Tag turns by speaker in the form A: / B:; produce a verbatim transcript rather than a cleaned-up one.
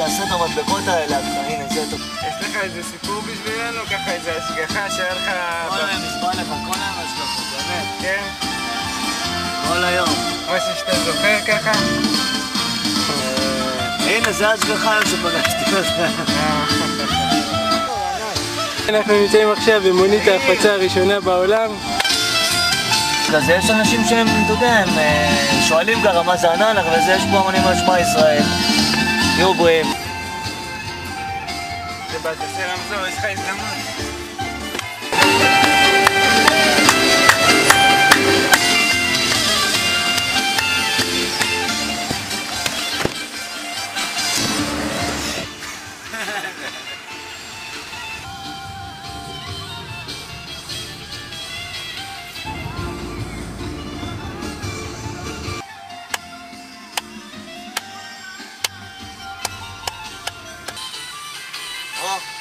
A: תעשה את המדבקות האלה, הנה זה טוב.
B: יש לך איזה סיפור בשבילנו? ככה איזה השגחה שהיה לך...
A: כל היום נסבע לך, כל היום השגחה, באמת.
B: כן?
A: כל היום.
B: משהו שאתה זוכר ככה?
A: הנה, זה השגחה היום שפגשתי אותה.
B: אנחנו נמצאים עכשיו במונית ההפצה הראשונה בעולם.
A: כזה יש אנשים שהם, אתה יודע, הם שואלים ככה מה זה ענן, אבל זה יש פה המונים על שמע ישראל. יהיו בריאים.
B: זה בא, תעשה רמזור, יש לך הזדמנות.
A: Oh.